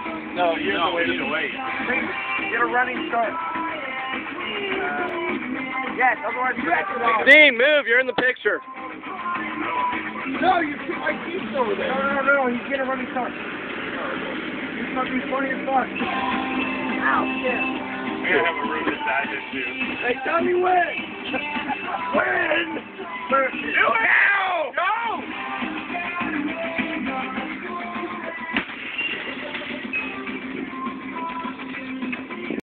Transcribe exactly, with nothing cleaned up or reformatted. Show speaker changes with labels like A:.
A: No, you have
B: No,
A: to wait.
B: we need to wait.
A: Get a running start. Uh, yes, otherwise you have to.
C: Dean, move. You're in the picture.
A: No, you keep my teeth over there. No, no, no, he's getting a running start. He's fucking funny as fuck. Ow, yeah.
B: We gotta have a room to dive into.
A: Hey, tell me when. When? Do it now!